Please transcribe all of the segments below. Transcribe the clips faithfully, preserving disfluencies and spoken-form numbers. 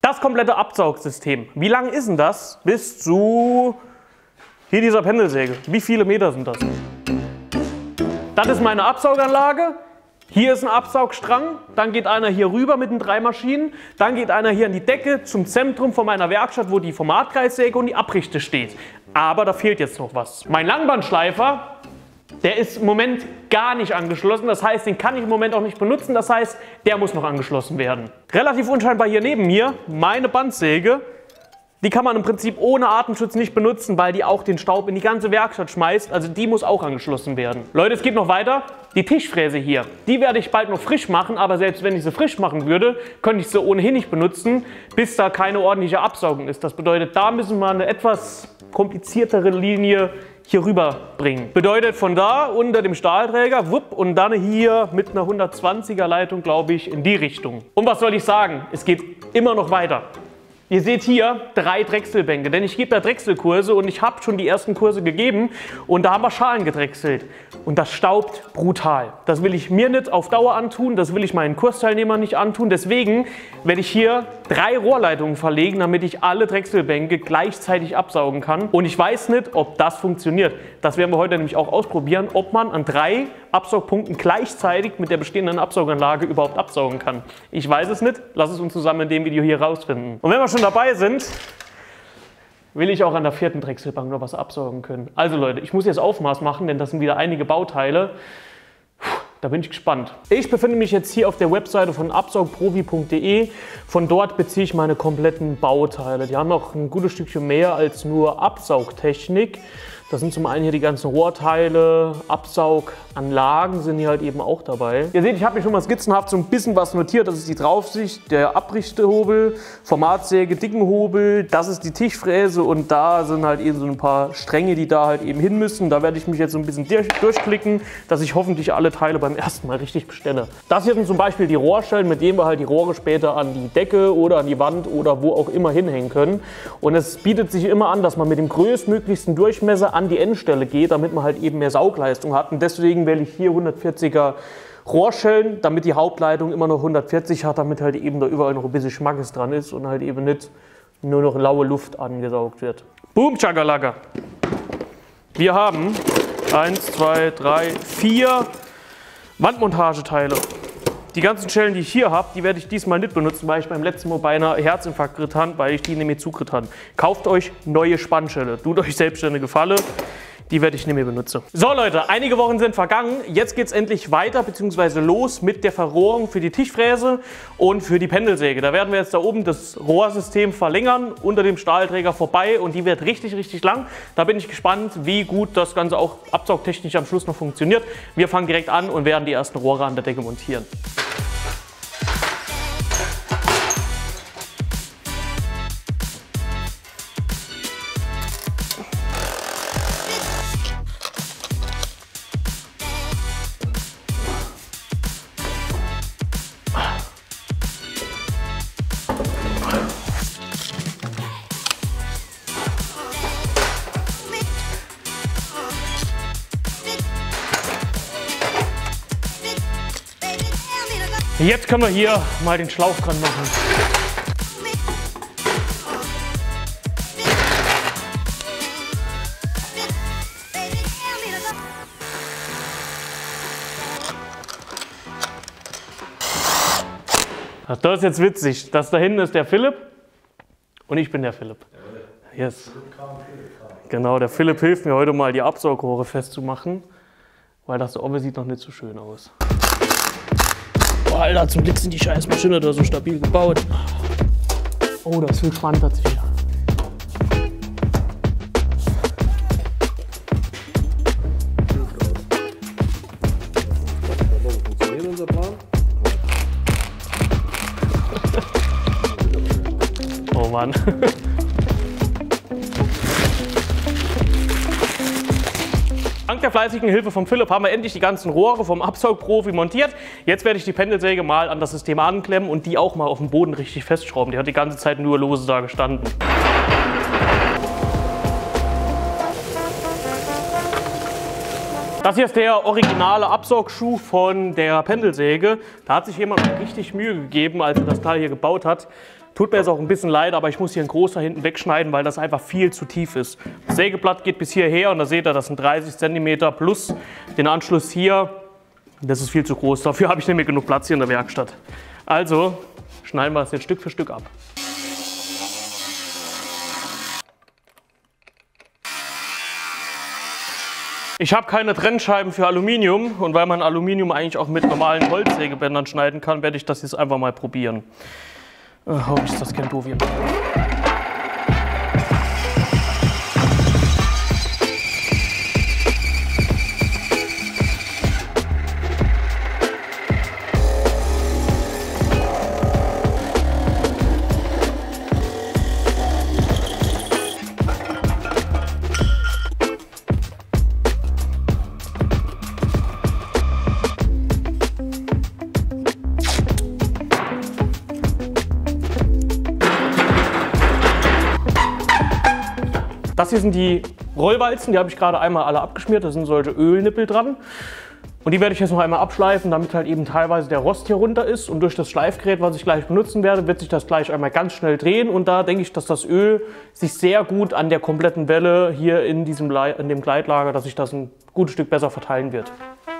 Das komplette Absaugsystem. Wie lang ist denn das? Bis zu hier dieser Pendelsäge. Wie viele Meter sind das? Das ist meine Absauganlage. Hier ist ein Absaugstrang. Dann geht einer hier rüber mit den drei Maschinen. Dann geht einer hier an die Decke zum Zentrum von meiner Werkstatt, wo die Formatkreissäge und die Abrichte steht. Aber da fehlt jetzt noch was. Mein Langbandschleifer, der ist im Moment gar nicht angeschlossen. Das heißt, den kann ich im Moment auch nicht benutzen. Das heißt, der muss noch angeschlossen werden. Relativ unscheinbar hier neben mir meine Bandsäge. Die kann man im Prinzip ohne Atemschutz nicht benutzen, weil die auch den Staub in die ganze Werkstatt schmeißt. Also die muss auch angeschlossen werden. Leute, es geht noch weiter. Die Tischfräse hier, die werde ich bald noch frisch machen. Aber selbst wenn ich sie frisch machen würde, könnte ich sie ohnehin nicht benutzen, bis da keine ordentliche Absaugung ist. Das bedeutet, da müssen wir eine etwas kompliziertere Linie hier rüber bringen. Bedeutet von da unter dem Stahlträger, wupp, und dann hier mit einer hundertzwanziger Leitung, glaube ich, in die Richtung. Und was soll ich sagen? Es geht immer noch weiter. Ihr seht hier drei Drechselbänke, denn ich gebe da Drechselkurse und ich habe schon die ersten Kurse gegeben und da haben wir Schalen gedrechselt. Und das staubt brutal. Das will ich mir nicht auf Dauer antun, das will ich meinen Kursteilnehmern nicht antun. Deswegen werde ich hier drei Rohrleitungen verlegen, damit ich alle Drechselbänke gleichzeitig absaugen kann. Und ich weiß nicht, ob das funktioniert. Das werden wir heute nämlich auch ausprobieren, ob man an drei Absaugpunkten gleichzeitig mit der bestehenden Absauganlage überhaupt absaugen kann. Ich weiß es nicht, lass es uns zusammen in dem Video hier rausfinden. Und wenn wir schon dabei sind, will ich auch an der vierten Drechselbank noch was absaugen können. Also Leute, ich muss jetzt Aufmaß machen, denn das sind wieder einige Bauteile. Puh, da bin ich gespannt. Ich befinde mich jetzt hier auf der Webseite von absaugprofi punkt de. Von dort beziehe ich meine kompletten Bauteile. Die haben noch ein gutes Stückchen mehr als nur Absaugtechnik. Das sind zum einen hier die ganzen Rohrteile, Absauganlagen sind hier halt eben auch dabei. Ihr seht, ich habe mir schon mal skizzenhaft so ein bisschen was notiert. Das ist die Draufsicht, der Abrichtehobel, Formatsäge, Dickenhobel, das ist die Tischfräse und da sind halt eben so ein paar Stränge, die da halt eben hin müssen. Da werde ich mich jetzt so ein bisschen durch, durchklicken, dass ich hoffentlich alle Teile beim ersten Mal richtig bestelle. Das hier sind zum Beispiel die Rohrstellen, mit denen wir halt die Rohre später an die Decke oder an die Wand oder wo auch immer hinhängen können. Und es bietet sich immer an, dass man mit dem größtmöglichsten Durchmesser an die Endstelle geht, damit man halt eben mehr Saugleistung hat. Und deswegen wähle ich hier hundertvierziger Rohrschellen, damit die Hauptleitung immer noch hundertvierzig hat, damit halt eben da überall noch ein bisschen Schmackes dran ist und halt eben nicht nur noch laue Luft angesaugt wird. Boom, Chakalaka! Wir haben eins, zwei, drei, vier Wandmontageteile. Die ganzen Schellen, die ich hier habe, die werde ich diesmal nicht benutzen, weil ich beim letzten Mal beinahe Herzinfarkt geritten habe, weil ich die nämlich zugeritten habe. Kauft euch neue Spannschelle. Tut euch selbst eine Gefallen. Die werde ich nicht mehr benutzen. So Leute, einige Wochen sind vergangen. Jetzt geht es endlich weiter bzw. los mit der Verrohrung für die Tischfräse und für die Pendelsäge. Da werden wir jetzt da oben das Rohrsystem verlängern, unter dem Stahlträger vorbei und die wird richtig, richtig lang. Da bin ich gespannt, wie gut das Ganze auch absaugtechnisch am Schluss noch funktioniert. Wir fangen direkt an und werden die ersten Rohre an der Decke montieren. Jetzt können wir hier mal den Schlauch dran machen. Ach, das ist jetzt witzig. Das da hinten ist der Philipp und ich bin der Philipp. Yes. Genau, der Philipp hilft mir heute mal die Absaugrohre festzumachen, weil das da oben sieht noch nicht so schön aus. Oh, Alter, zum Glück sind die scheiß Maschine da so stabil gebaut. Oh, das ist viel spannend tatsächlich. Funktioniert unser Plan? Oh Mann. Dank der fleißigen Hilfe von Philipp haben wir endlich die ganzen Rohre vom Absaugprofi montiert. Jetzt werde ich die Pendelsäge mal an das System anklemmen und die auch mal auf dem Boden richtig festschrauben. Die hat die ganze Zeit nur lose da gestanden. Das hier ist der originale Absaugschuh von der Pendelsäge. Da hat sich jemand richtig Mühe gegeben, als er das Teil hier gebaut hat. Tut mir jetzt auch ein bisschen leid, aber ich muss hier einen großer hinten wegschneiden, weil das einfach viel zu tief ist. Das Sägeblatt geht bis hierher und da seht ihr, das sind dreißig Zentimeter plus den Anschluss hier. Das ist viel zu groß, dafür habe ich nämlich genug Platz hier in der Werkstatt. Also schneiden wir es jetzt Stück für Stück ab. Ich habe keine Trennscheiben für Aluminium und weil man Aluminium eigentlich auch mit normalen Holzsägebändern schneiden kann, werde ich das jetzt einfach mal probieren. Äh, hoffentlich ist das kein Dovium. Das hier sind die Rollwalzen, die habe ich gerade einmal alle abgeschmiert, da sind solche Ölnippel dran. Und die werde ich jetzt noch einmal abschleifen, damit halt eben teilweise der Rost hier runter ist. Und durch das Schleifgerät, was ich gleich benutzen werde, wird sich das gleich einmal ganz schnell drehen. Und da denke ich, dass das Öl sich sehr gut an der kompletten Welle hier in, diesem Le in dem Gleitlager, dass sich das ein gutes Stück besser verteilen wird.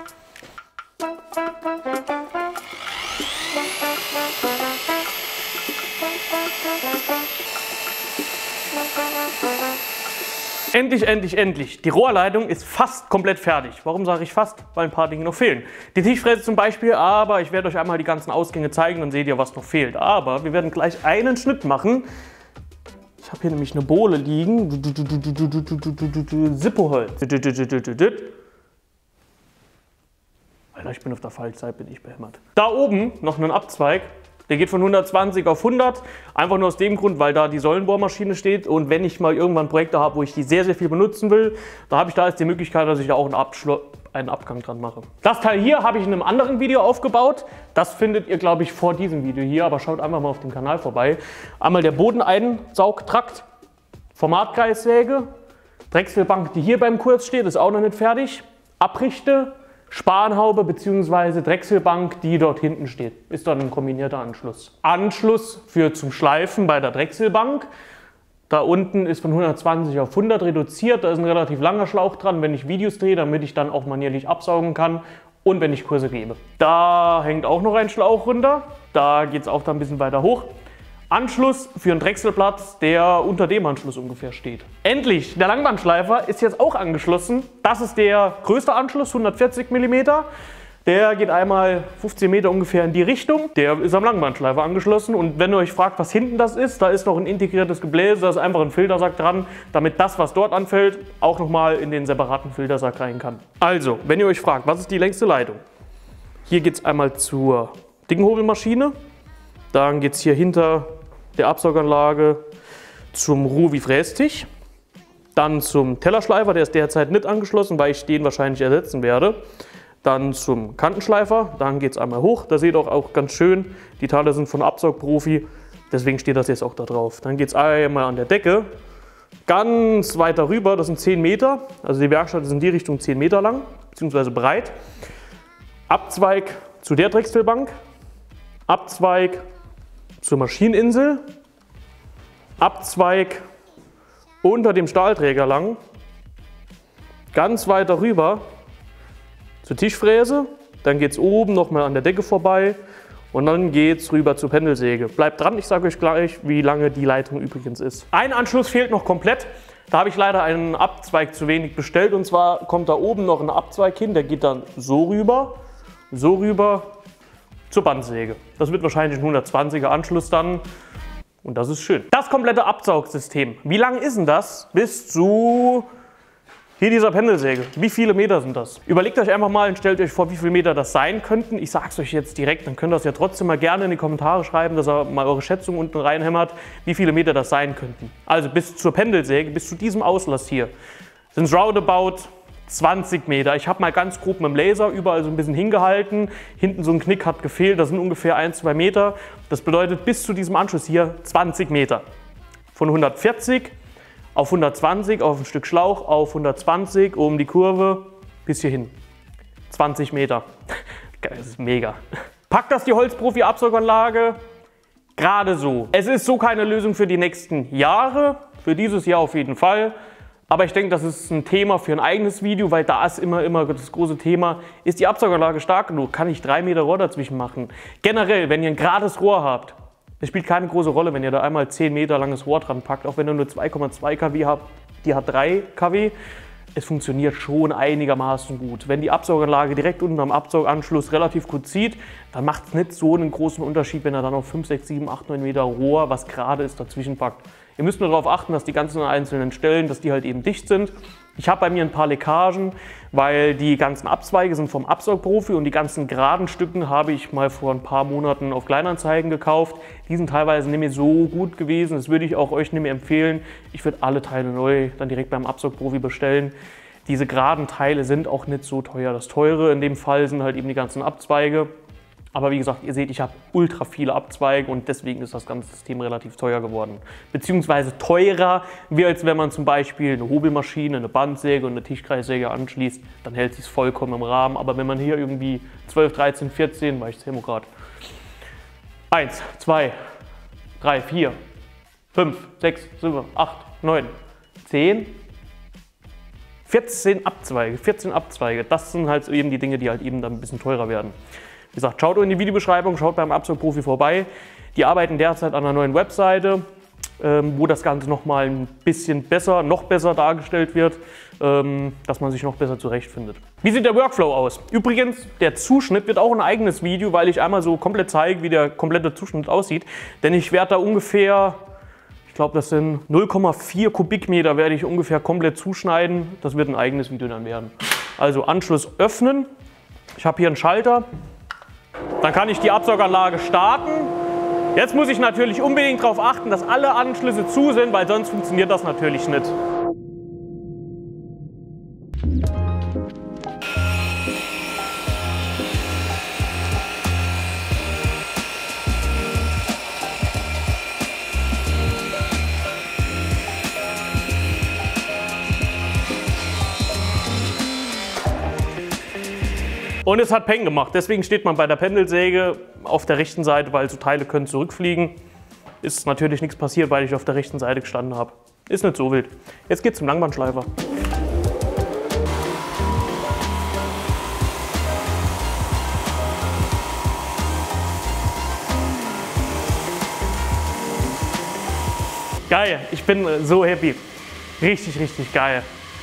Endlich, endlich, endlich. Die Rohrleitung ist fast komplett fertig. Warum sage ich fast? Weil ein paar Dinge noch fehlen. Die Tischfräse zum Beispiel, aber ich werde euch einmal die ganzen Ausgänge zeigen, dann seht ihr, was noch fehlt. Aber wir werden gleich einen Schnitt machen. Ich habe hier nämlich eine Bohle liegen. Zippo-Holz. Alter, ich bin auf der falschen Seite, bin ich behämmert. Da oben noch einen Abzweig. Der geht von hundertzwanzig auf hundert, einfach nur aus dem Grund, weil da die Säulenbohrmaschine steht und wenn ich mal irgendwann Projekte habe, wo ich die sehr, sehr viel benutzen will, da habe ich da jetzt die Möglichkeit, dass ich da auch einen, Abschlu einen Abgang dran mache. Das Teil hier habe ich in einem anderen Video aufgebaut, das findet ihr, glaube ich, vor diesem Video hier, aber schaut einfach mal auf dem Kanal vorbei. Einmal der Bodeneinsaugtrakt, Formatkreissäge, Drechselbank, die hier beim Kurz steht, ist auch noch nicht fertig, Abrichte, Spanhaube bzw. Drechselbank, die dort hinten steht. Ist dann ein kombinierter Anschluss. Anschluss für zum Schleifen bei der Drechselbank. Da unten ist von hundertzwanzig auf hundert reduziert. Da ist ein relativ langer Schlauch dran, wenn ich Videos drehe, damit ich dann auch manierlich absaugen kann und wenn ich Kurse gebe. Da hängt auch noch ein Schlauch runter. Da geht es auch dann ein bisschen weiter hoch. Anschluss für einen Drechselblatt, der unter dem Anschluss ungefähr steht. Endlich, der Langbandschleifer ist jetzt auch angeschlossen. Das ist der größte Anschluss, hundertvierzig Millimeter. Der geht einmal fünfzehn Meter ungefähr in die Richtung. Der ist am Langbandschleifer angeschlossen. Und wenn ihr euch fragt, was hinten das ist, da ist noch ein integriertes Gebläse, da ist einfach ein Filtersack dran, damit das, was dort anfällt, auch nochmal in den separaten Filtersack rein kann. Also, wenn ihr euch fragt, was ist die längste Leitung? Hier geht es einmal zur Dickenhobelmaschine. Dann geht es hier hinter der Absauganlage zum Ruvi-Frästisch. Dann zum Tellerschleifer, der ist derzeit nicht angeschlossen, weil ich den wahrscheinlich ersetzen werde. Dann zum Kantenschleifer, dann geht es einmal hoch. Da seht ihr auch, auch ganz schön, die Teile sind von Absaugprofi, deswegen steht das jetzt auch da drauf. Dann geht es einmal an der Decke, ganz weiter rüber, das sind zehn Meter. Also die Werkstatt ist in die Richtung zehn Meter lang, beziehungsweise breit. Abzweig zu der Drechselbank, Abzweig zur Maschineninsel, Abzweig unter dem Stahlträger lang, ganz weiter rüber zur Tischfräse, dann geht es oben nochmal an der Decke vorbei und dann geht es rüber zur Pendelsäge. Bleibt dran, ich sage euch gleich, wie lange die Leitung übrigens ist. Ein Anschluss fehlt noch komplett, da habe ich leider einen Abzweig zu wenig bestellt und zwar kommt da oben noch ein Abzweig hin, der geht dann so rüber, so rüber zur Bandsäge. Das wird wahrscheinlich ein hundertzwanziger Anschluss dann und das ist schön. Das komplette Absaugsystem, wie lang ist denn das bis zu hier dieser Pendelsäge? Wie viele Meter sind das? Überlegt euch einfach mal und stellt euch vor, wie viele Meter das sein könnten. Ich sage es euch jetzt direkt, dann könnt ihr das ja trotzdem mal gerne in die Kommentare schreiben, dass ihr mal eure Schätzung unten reinhämmert, wie viele Meter das sein könnten. Also bis zur Pendelsäge, bis zu diesem Auslass hier, sind es roundabout zwanzig Meter. Ich habe mal ganz grob mit dem Laser überall so ein bisschen hingehalten. Hinten so ein Knick hat gefehlt, das sind ungefähr ein, zwei Meter. Das bedeutet bis zu diesem Anschluss hier zwanzig Meter. Von hundertvierzig auf hundertzwanzig, auf ein Stück Schlauch, auf hundertzwanzig, um die Kurve bis hierhin. zwanzig Meter. Das ist mega. Packt das die Holzprofi-Absauganlage Gerade so. Es ist so keine Lösung für die nächsten Jahre, für dieses Jahr auf jeden Fall. Aber ich denke, das ist ein Thema für ein eigenes Video, weil da ist immer, immer das große Thema, ist die Absaugerlage stark genug? Kann ich drei Meter Rohr dazwischen machen? Generell, wenn ihr ein gerades Rohr habt, es spielt keine große Rolle, wenn ihr da einmal zehn Meter langes Rohr dran packt, auch wenn ihr nur zwei Komma zwei Kilowatt habt, die hat drei Kilowatt. Es funktioniert schon einigermaßen gut. Wenn die Absauganlage direkt unten am Absauganschluss relativ gut zieht, dann macht es nicht so einen großen Unterschied, wenn er dann auf fünf, sechs, sieben, acht, neun Meter Rohr, was gerade ist, dazwischen packt. Ihr müsst nur darauf achten, dass die ganzen einzelnen Stellen, dass die halt eben dicht sind. Ich habe bei mir ein paar Leckagen, weil die ganzen Abzweige sind vom Absaugprofi und die ganzen geraden Stücken habe ich mal vor ein paar Monaten auf Kleinanzeigen gekauft. Die sind teilweise nicht mehr so gut gewesen, das würde ich auch euch nicht mehr empfehlen. Ich würde alle Teile neu dann direkt beim Absaugprofi bestellen. Diese geraden Teile sind auch nicht so teuer. Das Teure in dem Fall sind halt eben die ganzen Abzweige. Aber wie gesagt, ihr seht, ich habe ultra viele Abzweige und deswegen ist das ganze System relativ teuer geworden. Beziehungsweise teurer, wie als wenn man zum Beispiel eine Hobelmaschine, eine Bandsäge und eine Tischkreissäge anschließt, dann hält sich es vollkommen im Rahmen. Aber wenn man hier irgendwie zwölf, dreizehn, vierzehn, weil ich zähle gerade, eins, zwei, drei, vier, fünf, sechs, sieben, acht, neun, zehn, vierzehn Abzweige, vierzehn Abzweige, das sind halt eben die Dinge, die halt eben dann ein bisschen teurer werden. Wie gesagt, schaut in die Videobeschreibung, schaut beim Absaugprofi vorbei. Die arbeiten derzeit an einer neuen Webseite, ähm, wo das Ganze nochmal ein bisschen besser, noch besser dargestellt wird, ähm, dass man sich noch besser zurechtfindet. Wie sieht der Workflow aus? Übrigens, der Zuschnitt wird auch ein eigenes Video, weil ich einmal so komplett zeige, wie der komplette Zuschnitt aussieht. Denn ich werde da ungefähr, ich glaube, das sind null Komma vier Kubikmeter, werde ich ungefähr komplett zuschneiden. Das wird ein eigenes Video dann werden. Also Anschluss öffnen. Ich habe hier einen Schalter. Dann kann ich die Absauganlage starten. Jetzt muss ich natürlich unbedingt darauf achten, dass alle Anschlüsse zu sind, weil sonst funktioniert das natürlich nicht. Und es hat Peng gemacht, deswegen steht man bei der Pendelsäge auf der rechten Seite, weil so Teile können zurückfliegen. Ist natürlich nichts passiert, weil ich auf der rechten Seite gestanden habe. Ist nicht so wild. Jetzt geht's zum Langbandschleifer. Geil, ich bin so happy. Richtig, richtig geil.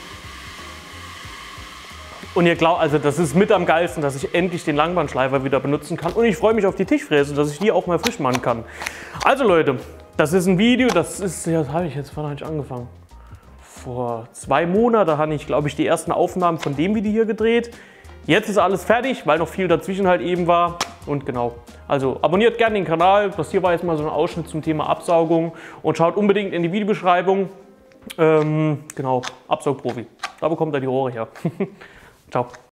Und ihr glaubt, also das ist mit am geilsten, dass ich endlich den Langbandschleifer wieder benutzen kann. Und ich freue mich auf die Tischfräse, dass ich die auch mal frisch machen kann. Also Leute, das ist ein Video, das ist, ja, das habe ich jetzt, wann habe ich angefangen? Vor zwei Monaten habe ich, glaube ich, die ersten Aufnahmen von dem Video hier gedreht. Jetzt ist alles fertig, weil noch viel dazwischen halt eben war. Und genau, also abonniert gerne den Kanal. Das hier war jetzt mal so ein Ausschnitt zum Thema Absaugung. Und schaut unbedingt in die Videobeschreibung. Ähm, genau, Absaugprofi. Da bekommt ihr die Rohre her. Ciao.